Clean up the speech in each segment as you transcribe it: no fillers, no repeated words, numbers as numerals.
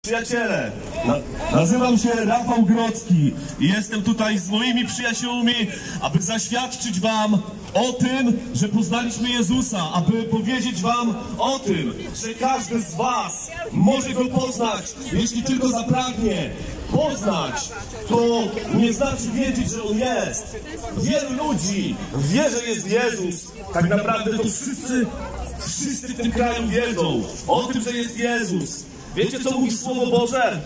Przyjaciele, nazywam się Rafał Grodzki i jestem tutaj z moimi przyjaciółmi, aby zaświadczyć wam o tym, że poznaliśmy Jezusa, aby powiedzieć wam o tym, że każdy z was może Go poznać, jeśli tylko zapragnie. Poznać to nie znaczy wiedzieć, że On jest. Wielu ludzi wie, że jest Jezus. Tak naprawdę to wszyscy w tym kraju wiedzą o tym, że jest Jezus. Wiecie, co mówi Słowo Boże?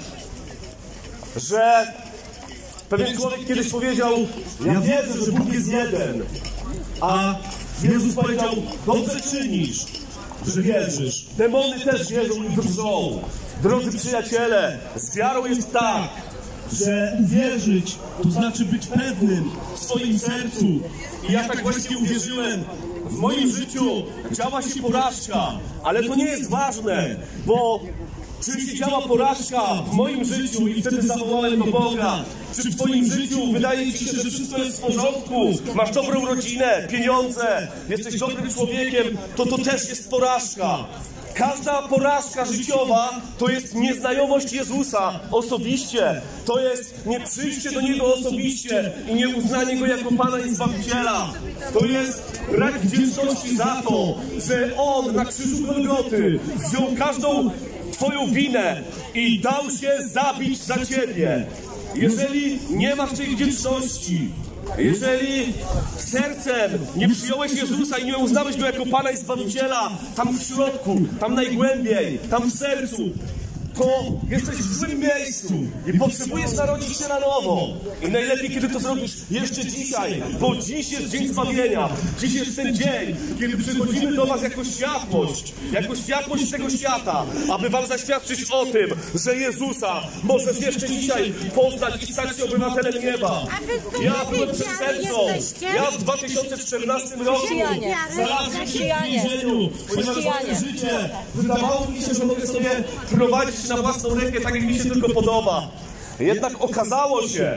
Że pewien człowiek kiedyś powiedział: ja wierzę, że Bóg jest jeden. A Jezus powiedział: dobrze czynisz, że wierzysz. Demony też wierzą i drżą. Drodzy przyjaciele, z wiarą jest tak, że uwierzyć to znaczy być pewnym w swoim sercu. I ja tak właśnie uwierzyłem. W moim życiu działa się porażka, ale to nie jest ważne, bo czy się działa porażka w moim życiu i wtedy zawołałem do Boga, czy w twoim życiu wydaje ci się, że wszystko jest w porządku, masz dobrą rodzinę, pieniądze, jesteś dobrym człowiekiem, to też jest porażka. Każda porażka życiowa to jest nieznajomość Jezusa osobiście. To jest nie przyjście do Niego osobiście i nie uznanie Go jako Pana i Zbawiciela. To jest brak wdzięczności za to, że On na krzyżu Golgoty wziął każdą twoją winę i dał się zabić za ciebie. Jeżeli nie masz tej wdzięczności, jeżeli sercem nie przyjąłeś Jezusa i nie uznałeś Go jako Pana i Zbawiciela, tam w środku, tam najgłębiej, tam w sercu, to jesteś w złym miejscu i potrzebujesz narodzić się na nowo. I najlepiej, kiedy to zrobisz jeszcze dzisiaj, bo dziś jest dzień zbawienia. Dziś jest ten dzień, kiedy przychodzimy do was jako światłość tego świata, aby wam zaświadczyć o tym, że Jezusa możesz jeszcze dzisiaj poznać i stać się obywatelem nieba. Ja byłem przestępcą. Ja w 2014 roku znalazłem się w więzieniu, ponieważ moje życie wydawało mi się, że mogę sobie prowadzić na własną rękę, tak jak mi się tylko podoba. Jednak okazało się,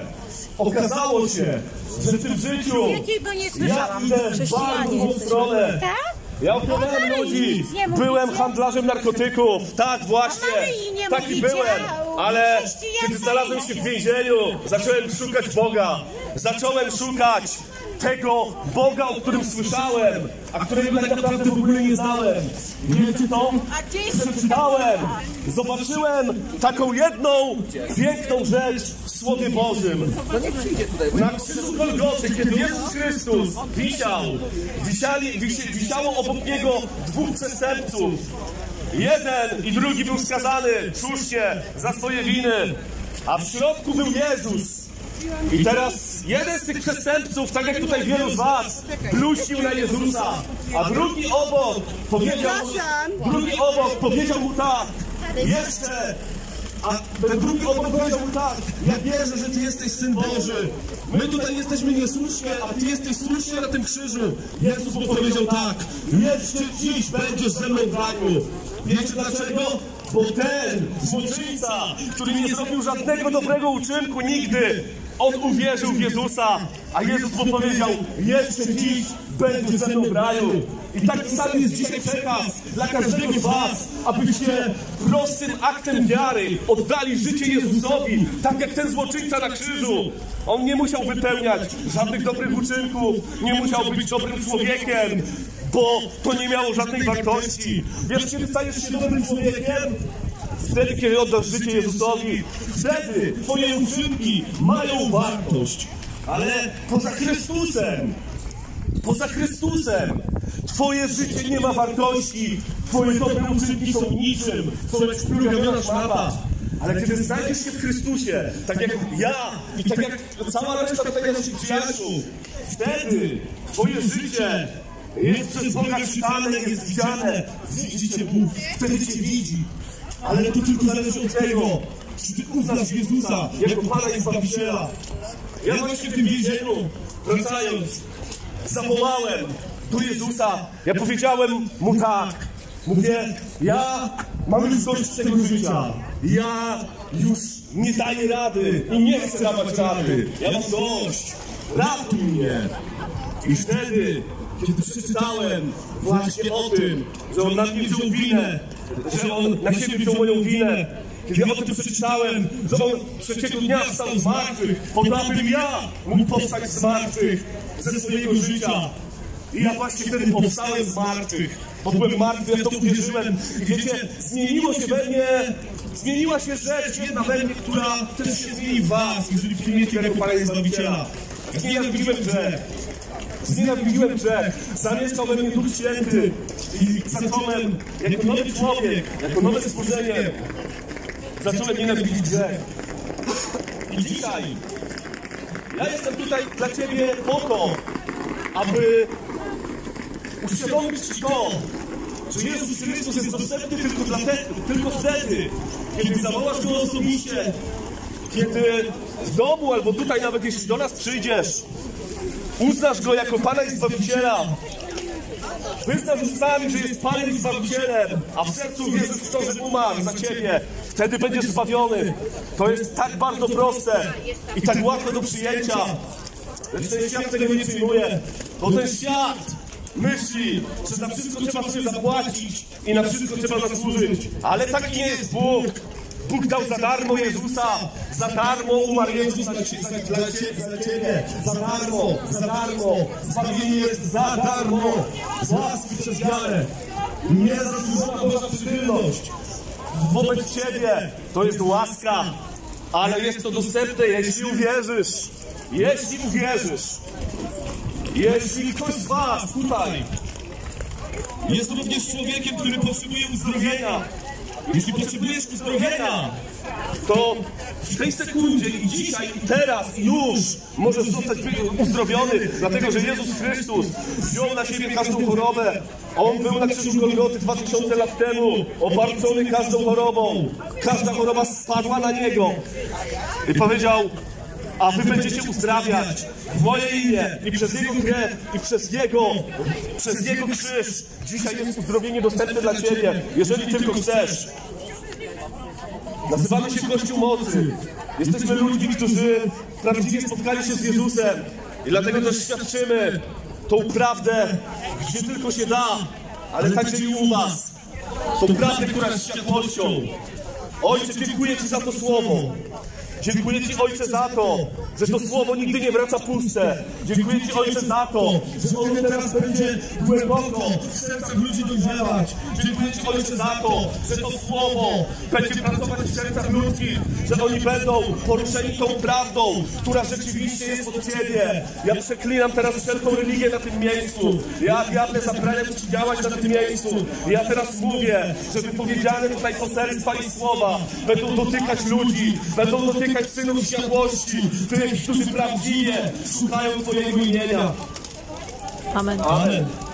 że w tym życiu ja idę w bardzo złą stronę. Ja okradałem ludzi, byłem handlarzem narkotyków, tak właśnie, taki byłem, ale kiedy znalazłem się w więzieniu, zacząłem szukać Boga, zacząłem szukać tego Boga, o którym słyszałem, a którego tak naprawdę w ogóle nie znałem. Wiecie to? Przeczytałem, zobaczyłem taką jedną piękną rzecz w Słowie Bożym. Na krzyżu Golgoty, kiedy Jezus Chrystus wisiało obok Niego dwóch przestępców. Jeden i drugi był skazany słusznie za swoje winy, a w środku był Jezus. I teraz jeden z tych przestępców, tak jak tutaj wielu z was, bluźnił na Jezusa, a drugi obok powiedział mu tak, jeszcze, a ten drugi obok powiedział mu tak: ja wierzę, że Ty jesteś Syn Boży. My tutaj jesteśmy niesłusznie, a Ty jesteś słusznie na tym krzyżu. Jezus mu powiedział tak: jeszcze dziś będziesz ze mną w raju. Wiecie dlaczego? Bo ten złoczyńca, który nie zrobił żadnego dobrego uczynku nigdy, on uwierzył w Jezusa, a Jezus mu powiedział: jeszcze dziś będziesz ze mną w raju. I taki sam jest dzisiaj przekaz dla każdego z was, abyście prostym aktem wiary oddali życie Jezusowi, tak jak ten złoczyńca na krzyżu. On nie musiał wypełniać żadnych dobrych uczynków, nie musiał być dobrym człowiekiem, bo to nie miało żadnej wartości. Wiesz, kiedy stajesz się dobrym człowiekiem? Wtedy, kiedy oddasz życie Jezusowi, wtedy twoje uczynki mają wartość. Ale poza Chrystusem twoje życie nie ma wartości, twoje dobre uczynki są niczym, są jak splugawiona szmata. Ale kiedy znajdziesz się w Chrystusie, tak jak ja i tak jak cała reszta tutaj naszych przyjaciół, wtedy twoje życie jest przez Boga czytane, jest widziane. Widzi cię Bóg, wtedy cię widzi. Ale to tylko zależy od tego, czy ty uznasz Jezusa jako Pana i Zbawiciela. Ja właśnie w tym więzieniu, wracając, zawołałem do Jezusa. Ja powiedziałem mu tak. Mówię: ja mam już dość tego życia. Ja już nie daję rady i nie chcę dawać rady. Ja mam dość. Ratuj mnie. I wtedy, kiedy przeczytałem właśnie o tym, że On na mnie wziął winę, że On na siebie wziął moją winę, kiedy ja o tym przeczytałem, że On trzeciego dnia wstał z martwych, po to, abym ja mógł powstać z martwych ze swojego życia. I ja właśnie wtedy powstałem z martwych, bo byłem martwy, ja w to uwierzyłem. I wiecie, zmieniła się rzecz jedna we mnie, która też się zmieni w was, jeżeli przyjmiecie jako Pana i Zbawiciela. Znienawidziłem grzech, zamieszkał we mnie Duch Święty i zacząłem, jako nowy człowiek, jako nowe stworzenie, zacząłem nienawidzić grzech. I dzisiaj ja jestem tutaj dla Ciebie po to, aby uświadomić Ci to, że Jezus Chrystus jest dostępny tylko wtedy, kiedy zawołasz Go osobiście, kiedy w domu albo tutaj nawet jeśli do nas przyjdziesz, uznasz Go jako Pana i Zbawiciela, wyznasz ustami, że jest Panem i Zbawicielem, a w sercu wierzysz w to, że umarł za Ciebie, wtedy będziesz zbawiony. To jest tak bardzo proste i tak łatwe do przyjęcia. Lecz ten świat tego nie przyjmuje, bo ten świat myśli, że za wszystko trzeba sobie zapłacić i na wszystko trzeba zasłużyć. Ale taki nie jest Bóg. Bóg dał za darmo Jezusa, za darmo umarł Jezus dla Ciebie, za darmo, zbawienie jest za darmo, z łaski przez wiarę, niezasłużona Boża przychylność wobec Ciebie, to jest łaska, ale jest to dostępne, jeśli uwierzysz, jeśli ktoś z was tutaj jest również człowiekiem, który potrzebuje uzdrowienia. Jeśli potrzebujesz uzdrowienia, to w tej sekundzie i dzisiaj, i teraz, i już możesz zostać uzdrowiony, dlatego że Jezus Chrystus wziął na siebie każdą chorobę. On był na krzyżu Golgoty 2000 lat temu, obarczony każdą chorobą. Każda choroba spadła na Niego i powiedział: a wy będziecie uzdrawiać w moje imię i przez Jego krew i przez Jego krzyż. Dzisiaj jest uzdrowienie dostępne dla Ciebie, jeżeli tylko chcesz. Nazywamy się Kościół Mocy. Jesteśmy ludźmi, którzy prawdziwie spotkali się z Jezusem i dlatego też świadczymy tą prawdę, gdzie tylko się da, ale także i u was. Tą prawdę, która jest światłością. Ojcze, dziękuję Ci za to słowo. Dziękuję Ci, Ojcze, za to, że to słowo nigdy nie wraca puste. Dziękuję Ci, Ojcze, za to, że ono teraz będzie głęboko w sercach ludzi dojrzewać. Dziękuję Ci, Ojcze, za to, że to słowo będzie pracować w sercach ludzkich, że oni będą poruszeni tą prawdą, która rzeczywiście jest od Ciebie. Ja przeklinam teraz wszelką religię na tym miejscu. Ja, diable, zabraniam Ci działać na tym miejscu. Ja teraz mówię, że wypowiedziane tutaj poselstwa i słowa będą dotykać ludzi, będą dotykać synów światłości, tych, którzy prawdziwie szukają Twojego imienia. Amen. Amen.